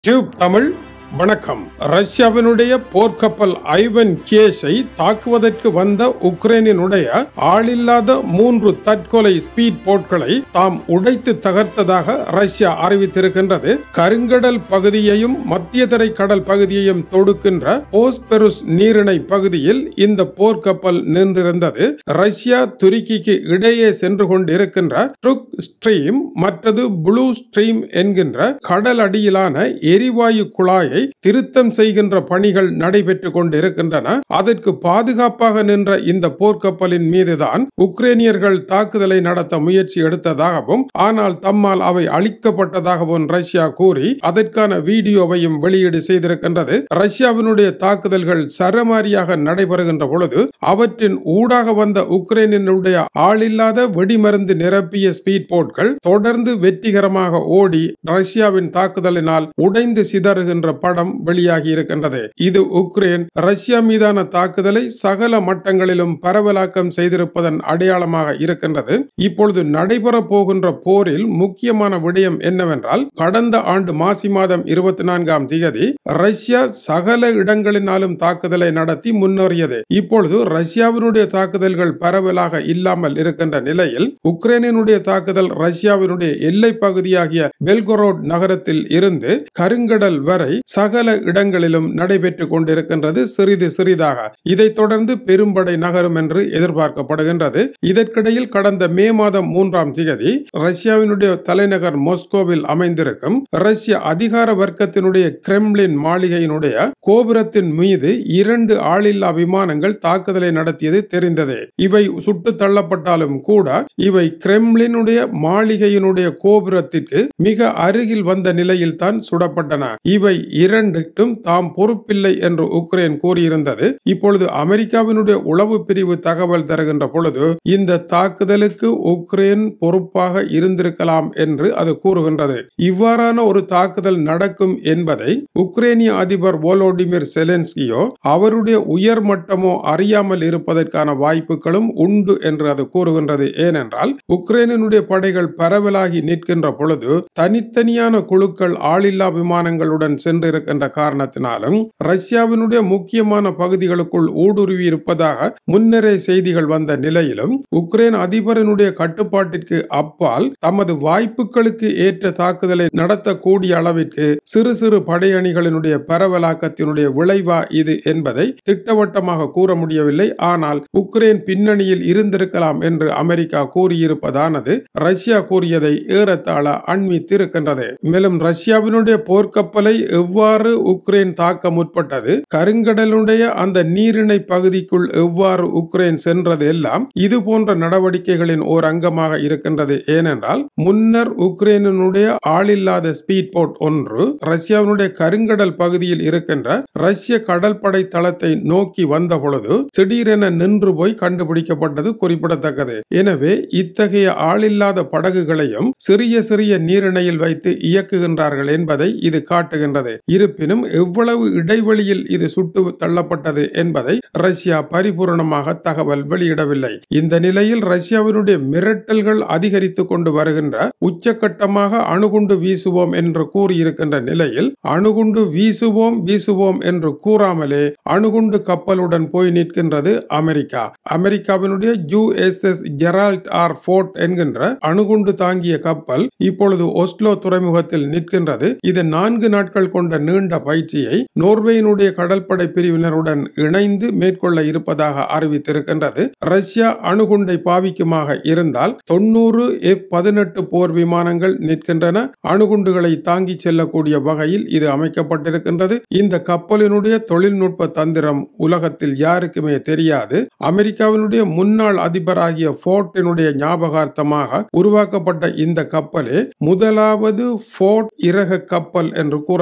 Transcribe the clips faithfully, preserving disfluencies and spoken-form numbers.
TubeTamil வணக்கம். ரஷ்யாவினுடைய போர்க்கப்பல் ஐவன் கேஸை தாக்குவதற்கு வந்த உக்ரைனினுடைய ஆளில்லாத மூன்று தற்கொலை ஸ்பீட் போட்களை தாம் உடைத்து தகர்த்ததாக ரஷ்யா அறிவித்திருக்கின்றது. கருங்கடல் பகுதியையும் மத்திய தரை கடல் பகுதியையும் தொடுக்கின்ற போஸ்பெருஸ் நீரிணை பகுதியில் இந்த போர்க்கப்பல் நின்றிருந்தது. ரஷ்யா துருக்கிக்கு இடையே சென்று கொண்டிருக்கின்ற ட்ருக் ஸ்ட்ரீம் மற்றது ப்ளூ ஸ்ட்ரீம் என்கின்ற கடல் அடியிலான எரிவாயு குழாயை திருத்தம் செய்கின்ற பணிகள் நடைபெற்றுக் கொண்டிருக்கின்றன. அதற்கு பாதுகாப்பாக நின்ற இந்த போர்க்கப்பலின் மீதுதான் உக்ரைனியர்கள் தாக்குதலை நடத்த முயற்சி எடுத்ததாகவும் ஆனால் தம்மால் அவை அழிக்கப்பட்டதாகவும் ரஷ்யா கூறி அதற்கான வீடியோவையும் வெளியீடு செய்திருக்கின்றது. ரஷ்யாவினுடைய தாக்குதல்கள் சரமாரியாக நடைபெறுகின்ற பொழுது அவற்றின் ஊடாக வந்த உக்ரைனினுடைய ஆளில்லாத வெடிமருந்து நிரப்பிய ஸ்பீட் போட்கள் தொடர்ந்து வெற்றிகரமாக ஓடி ரஷ்யாவின் தாக்குதலினால் உடைந்து சிதறுகின்ற படம் வெளியாகி இருக்கின்றது. இது உக்ரைன் ரஷ்யா மீதான தாக்குதலை சகல மட்டங்களிலும் பரவலாக்கம் செய்திருப்பதன் அடையாளமாக இருக்கின்றது. இப்பொழுது நடைபெற போகின்ற போரில் முக்கியமான விடயம் என்னவென்றால், கடந்த ஆண்டு மாசி மாதம் இருபத்தி நான்காம் தேதி ரஷ்யா சகல இடங்களினாலும் தாக்குதலை நடத்தி முன்னேறியது. இப்பொழுது ரஷ்யாவினுடைய தாக்குதல்கள் பரவலாக இல்லாமல் இருக்கின்ற நிலையில் உக்ரைனினுடைய தாக்குதல் ரஷ்யாவினுடைய எல்லை பகுதியாகிய பெல்கோரோட் நகரத்தில் இருந்து கருங்கடல் வரை சகல இடங்களிலும் நடைபெற்றுக் கொண்டிருக்கின்றது சிறிது சிறிதாக. இதைத் தொடர்ந்து பெரும்படை நகரும் என்று எதிர்பார்க்கப்படுகின்றது. இதற்கிடையில் கடந்த மே மாதம் மூன்றாம் தேதி ரஷ்யாவினுடைய தலைநகர் மாஸ்கோவில் அமைந்திருக்கும் ரஷ்ய அதிகார வர்க்கத்தினுடைய கிரெம்ளின் மாளிகையினுடைய கோபுரத்தின் மீது இரண்டு ஆளில்லா விமானங்கள் தாக்குதலை நடத்தியது தெரிந்தது. இவை சுட்டு தள்ளப்பட்டாலும் கூட இவை கிரெம்ளினுடைய மாளிகையினுடைய கோபுரத்திற்கு மிக அருகில் வந்த நிலையில் தான் சுடப்பட்டன. இவை இரண்டுக்கும் தாம் பொறுப்பில்லை என்று உக்ரைன் கூறியிருந்தது. இப்பொழுது அமெரிக்காவினுடைய உளவு பிரிவு தகவல் தருகின்ற பொழுது இந்த தாக்குதலுக்கு உக்ரைன் பொறுப்பாக இருந்திருக்கலாம் என்று அது கூறுகின்றது. இவ்வாறான ஒரு தாக்குதல் நடக்கும் என்பதை உக்ரைனிய அதிபர் வோலோடிமிர் செலன்ஸ்கியோ அவருடைய உயர் மட்டமோ அறியாமல் இருப்பதற்கான வாய்ப்புகளும் உண்டு என்று அது கூறுகின்றது. ஏனென்றால் உக்ரைனுடைய படைகள் பரவலாகி நிற்கின்ற பொழுது தனித்தனியான குழுக்கள் ஆளில்லா விமானங்களுடன் சென்றிருக்கின்ற காரணத்தினாலும் ரஷ்யாவினுடைய முக்கியமான பகுதிகளுக்குள் ஊடுருவி இருப்பதாக முன்னரே செய்திகள் வந்த நிலையிலும் உக்ரைன் அதிபரனுடைய கட்டுப்பாட்டிற்கு அப்பால் தமது வாய்ப்புகளுக்கு ஏற்ற தாக்குதலை நடத்தக்கூடிய அளவிற்கு சிறு சிறு படையணிகளினுடைய பரவலாக்கத்தினுடைய விளைவா இது என்பதை திட்டவட்டமாக கூற முடியவில்லை. ஆனால் உக்ரைன் பின்னணியில் இருந்திருக்கலாம் என்று அமெரிக்கா கூறியிருப்பதானது ரஷ்யா கூறியதை ஏறத்தாழ அண்மித்திருக்கின்றது. மேலும் ரஷ்யாவினுடைய போர்க்கப்பலை எவ்வாறு உக்ரைன் தாக்க முற்பட்டது, கருங்கடலுடைய அந்த நீரிணை பகுதிக்குள் எவ்வாறு உக்ரைன் சென்றது எல்லாம் இது போன்ற நடவடிக்கைகளின் ஓர் அங்கமாக இருக்கின்றது. ஏனென்றால் முன்னர் உக்ரைனுடைய ஆளில்லாத ஸ்பீட் போட் ஒன்று ரஷ்யாவினுடைய கருங்கடல் பகுதியில் இருக்கின்ற ரஷ்ய கடற்படை தளத்தை நோக்கி வந்த பொழுது திடீரென நின்று போய் கண்டுபிடிக்கப்பட்டது குறிப்பிடத்தக்கது. எனவே இத்தகைய ஆளில்லாத படகுகளையும் சிறிய சிறிய நீரிணையில் வைத்து இயக்குகின்றார்கள் என்பதை இது காட்டுகின்றது. இருப்பினும் எவ்வளவு இடைவெளியில் இது சுட்டு தள்ளப்பட்டது என்பதை ரஷ்யா பரிபூர்ணமாக தகவல் வெளியிடவில்லை. இந்த நிலையில் ரஷ்யாவினுடைய மிரட்டல்கள் அதிகரித்துக் கொண்டு வருகின்ற உச்சகட்டமாக அணுகுண்டு வீசுவோம் என்று கூறியிருக்கின்ற நிலையில் அணுகுண்டு வீசுவோம் வீசுவோம் என்று கூறாமலே அணுகுண்டு கப்பலுடன் போய் நிற்கின்றது அமெரிக்கா. அமெரிக்காவினுடைய U S S Gerald R Ford என்கின்ற அணுகுண்டு தாங்கிய கப்பல் இப்பொழுது ஒஸ்லோ துறைமுகத்தில் நிற்கின்றது. இது நான்கு நாட்கள் கொண்ட நீண்ட பயிற்சியை நோர்வேயினுடைய கடற்படை பிரிவினருடன் இணைந்து மேற்கொள்ள இருப்பதாக அறிவித்திருக்கின்றது. ரஷ்யா அணுகுண்டை பாவிக்குமாக இருந்தால் தொன்னூறு எஃப் பதினெட்டு போர் விமானங்கள் நிற்கின்றன. அணுகுண்டுகளை தாங்கி செல்லக்கூடிய வகையில் இது அமைக்கப்பட்டிருக்கின்றது. இந்த கப்பலினுடைய தொழில்நுட்ப தந்திரம் உலகத்தில் யாருக்குமே தெரியாது. அமெரிக்காவினுடைய முன்னாள் அதிபராகிய ஃபோர்ட்டினுடைய ஞாபகார்த்தமாக உருவாக்கப்பட்ட இந்த கப்பலே முதலாவது ஃபோர்ட் இறக கப்பல் என்று கூறப்படுகின்றது.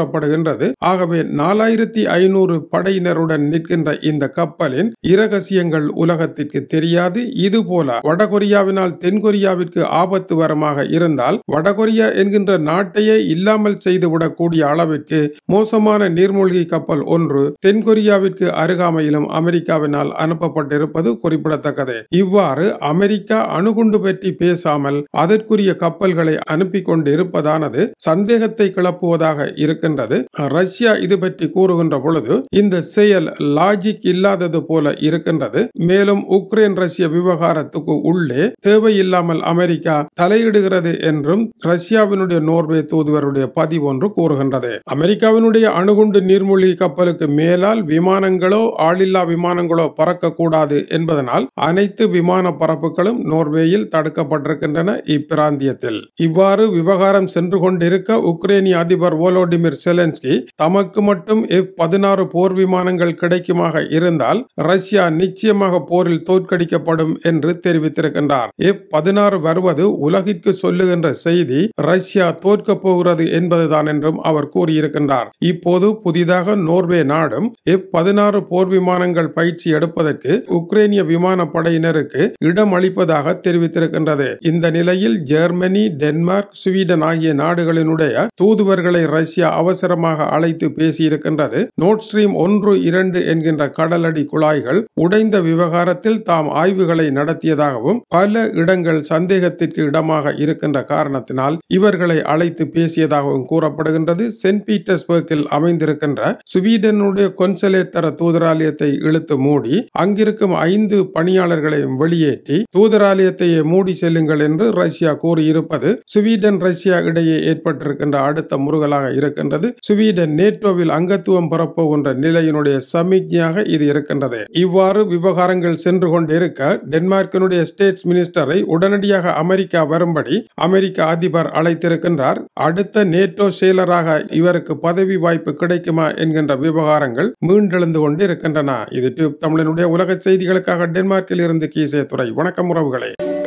இருக்கின்றது. ஆகவே நாலாயிரத்தி ஐநூறு படையினருடன் நிற்கின்ற இந்த கப்பலின் இரகசியங்கள் உலகத்திற்கு தெரியாது. இதுபோல வடகொரியாவினால் தென்கொரியாவிற்கு ஆபத்து வரமாக இருந்தால் வடகொரியா என்கின்ற நாட்டையே இல்லாமல் செய்துவிடக்கூடிய அளவிற்கு மோசமான நீர்மூழ்கி கப்பல் ஒன்று தென்கொரியாவிற்கு அருகாமையிலும் அமெரிக்காவினால் அனுப்பப்பட்டிருப்பது குறிப்பிடத்தக்கது. இவ்வாறு அமெரிக்கா அணுகுண்டு பற்றி பேசாமல் அதற்குரிய கப்பல்களை அனுப்பி கொண்டு இருப்பதானது சந்தேகத்தை கிளப்புவதாக இருக்கின்றது. ரஷ்யா இது பற்றி கூறுகின்ற பொழுது இந்த செயல் லாஜிக் இல்லாதது போல இருக்கின்றது. மேலும் உக்ரைன் ரஷ்ய விவகாரத்துக்கு உள்ளே தேவையில்லாமல் அமெரிக்கா தலையிடுகிறது என்றும் ரஷ்யாவினுடைய நோர்வே தூதுவருடைய பதிவு ஒன்று கூறுகின்றது. அமெரிக்காவினுடைய அணுகுண்டு நீர்மூழ்கி கப்பலுக்கு மேலால் விமானங்களோ ஆளில்லா விமானங்களோ பறக்கக்கூடாது என்பதனால் அனைத்து விமான பரப்புகளும் நோர்வேயில் தடுக்கப்பட்டிருக்கின்றன இப்பிராந்தியத்தில். இவ்வாறு விவகாரம் சென்று கொண்டிருக்க உக்ரைனிய அதிபர் வோலோடிமிர் செலன்ஸ்கி தமக்கு மட்டும் எஃப் பதினாறு போர் விமானங்கள் கிடைக்குமாக இருந்தால் ரஷ்யா நிச்சயமாக போரில் தோற்கடிக்கப்படும் என்று தெரிவித்திருக்கின்றார். எஃப் பதினாறு வருவது உலகிற்கு சொல்லுகின்ற செய்தி ரஷ்யா தோற்கப் போகிறது என்பதுதான் என்றும் அவர் கூறியிருக்கின்றார். இப்போது புதிதாக நோர்வே நாடும் எஃப் பதினாறு போர் விமானங்கள் பயிற்சி எடுப்பதற்கு உக்ரைனிய விமான படையினருக்கு இடம் அளிப்பதாக தெரிவித்திருக்கின்றது. இந்த நிலையில் ஜெர்மனி, டென்மார்க், ஸ்வீடன் ஆகிய நாடுகளினுடைய தூதுவர்களை ரஷ்யா அவசரமாக அழைத்து பேசியிருக்கின்றது. நோர்ட் ஸ்ட்ரீம் ஒன்று இரண்டு என்கின்ற கடலடி குழாய்கள் உடைந்த விவகாரத்தில் தாம் ஆய்வுகளை நடத்தியதாகவும் பல இடங்கள் சந்தேகத்திற்கு இடமாக இருக்கின்ற காரணத்தினால் இவர்களை அழைத்து பேசியதாகவும் கூறப்படுகின்றது. சென்ட் பீட்டர்ஸ்பர்க்கில் அமைந்திருக்கின்ற ஸ்வீடனுடைய கொன்சலேட்டர தூதராலயத்தை இழுத்து மூடி அங்கிருக்கும் ஐந்து பணியாளர்களையும் வெளியேற்றி தூதராலயத்தையே மூடி செல்லுங்கள் என்று ரஷ்யா கூறியிருப்பது ஸ்வீடன் ரஷ்யா இடையே ஏற்பட்டிருக்கின்ற அடுத்த முருகலாக இருக்கின்றது. ஸ்வீடன் நேட்டோவில் அங்கத்துவம் பெறப்போகின்ற நிலையினுடைய சமிக்ஞையாக இது இருக்கின்றது. இவ்வாறு விவகாரங்கள் சென்று கொண்டிருக்க டென்மார்க்கினுடைய ஸ்டேட்ஸ் மினிஸ்டரை உடனடியாக அமெரிக்கா வரும்படி அமெரிக்க அதிபர் அழைத்திருக்கின்றார். அடுத்த நேட்டோ செயலராக இவருக்கு பதவி வாய்ப்பு கிடைக்குமா என்கின்ற விவகாரங்கள் மீண்டெழுந்து கொண்டு இருக்கின்றன. இது டியூப் தமிழனுடைய உலக செய்திகளுக்காக டென்மார்க்கில் இருந்து கீசே துறை. வணக்கம் உறவுகளே.